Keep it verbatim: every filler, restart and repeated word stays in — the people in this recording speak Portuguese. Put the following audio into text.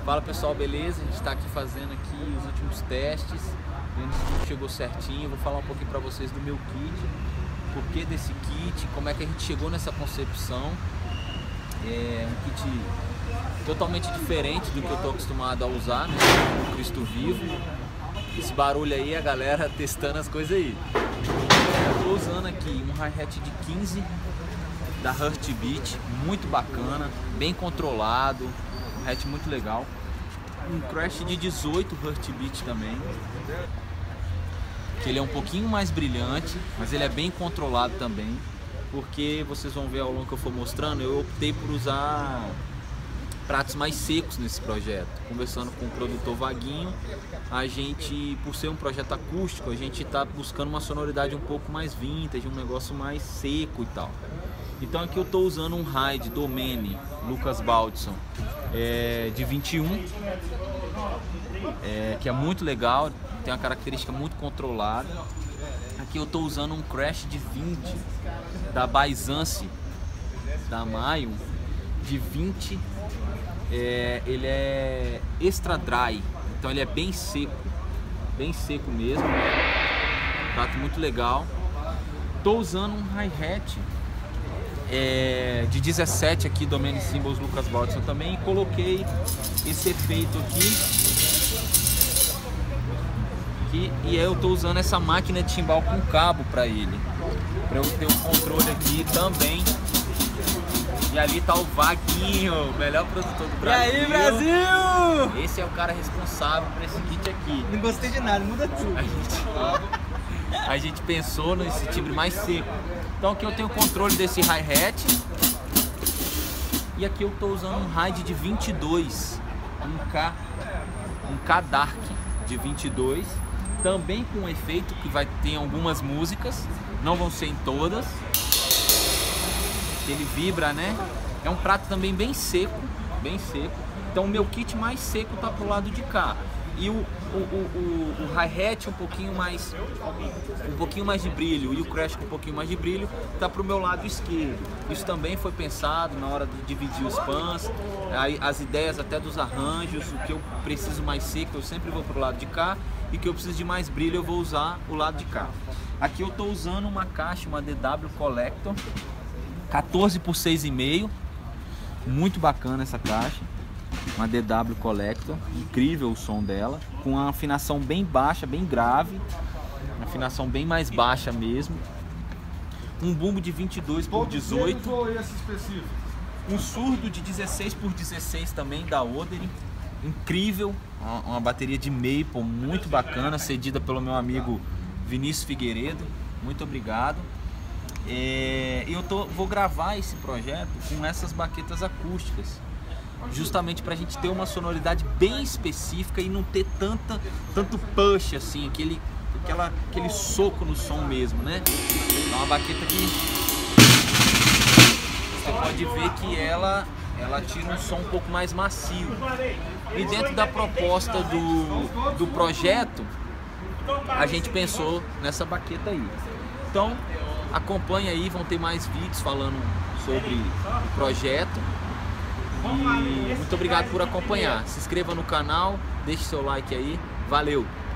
Fala pessoal, beleza? A gente está aqui fazendo aqui os últimos testes, vendo se chegou certinho. Vou falar um pouquinho para vocês do meu kit, por que desse kit, como é que a gente chegou nessa concepção. É um kit totalmente diferente do que eu estou acostumado a usar, né? O Cristo Vivo. Esse barulho aí, a galera testando as coisas aí. Eu estou usando aqui um hi-hat de quinze da Heartbeat, muito bacana, bem controlado, um hat muito legal. Um crash de dezoito Heartbeat também, que ele é um pouquinho mais brilhante, mas ele é bem controlado também, porque vocês vão ver ao longo que eu for mostrando, eu optei por usar pratos mais secos nesse projeto. Conversando com o produtor Vaguinho, a gente, por ser um projeto acústico, a gente está buscando uma sonoridade um pouco mais vintage, um negócio mais seco e tal. Então aqui eu estou usando um Ride Domene Lucas Baldson é, de vinte e um, é, que é muito legal, tem uma característica muito controlada. Aqui eu estou usando um Crash de vinte da Byzance, da Maio, de vinte, é, ele é extra dry, então ele é bem seco, bem seco mesmo, prato muito legal. Estou usando um hi-hat É, de dezessete aqui, Domene Symbols Lucas Baldson também, e coloquei esse efeito aqui, aqui e eu estou usando essa máquina de timbal com cabo para ele, para eu ter um controle aqui também. E ali tá o Vaguinho, o melhor produtor do Brasil. E aí, Brasil! Esse é o cara responsável por esse kit aqui. Não gostei de nada, muda tudo. A gente, a gente pensou nesse timbre mais seco. Então aqui eu tenho o controle desse hi-hat. E aqui eu estou usando um Ride de vinte e dois, um K, um K Dark de vinte e dois, também com um efeito que vai ter em algumas músicas, não vão ser em todas. Ele vibra, né? É um prato também bem seco, bem seco. Então o meu kit mais seco tá pro lado de cá. E o, o, o, o, o hi-hat um pouquinho mais um pouquinho mais de brilho e o crash com um pouquinho mais de brilho tá pro meu lado esquerdo. Isso também foi pensado na hora de dividir os pans, aí as ideias até dos arranjos, o que eu preciso mais seco eu sempre vou pro lado de cá, e o que eu preciso de mais brilho eu vou usar o lado de cá. Aqui eu tô usando uma caixa, uma D W Collector quatorze por seis e meio, muito bacana essa caixa. Uma D W Collector, incrível o som dela, com uma afinação bem baixa, bem grave, uma afinação bem mais baixa mesmo. Um bumbo de vinte e dois por dezoito, um surdo de dezesseis por dezesseis também da Odery, incrível, uma, uma bateria de maple muito bacana, cedida pelo meu amigo Vinícius Figueiredo, muito obrigado. É, eu tô, vou gravar esse projeto com essas baquetas acústicas, justamente para a gente ter uma sonoridade bem específica e não ter tanta, tanto push assim, aquele, aquela, aquele soco no som mesmo, né? É uma baqueta que você pode ver que ela, ela tira um som um pouco mais macio. E dentro da proposta do, do projeto, a gente pensou nessa baqueta aí. Então, acompanha aí, vão ter mais vídeos falando sobre o projeto. E muito obrigado por acompanhar. Se inscreva no canal, deixe seu like aí. Valeu!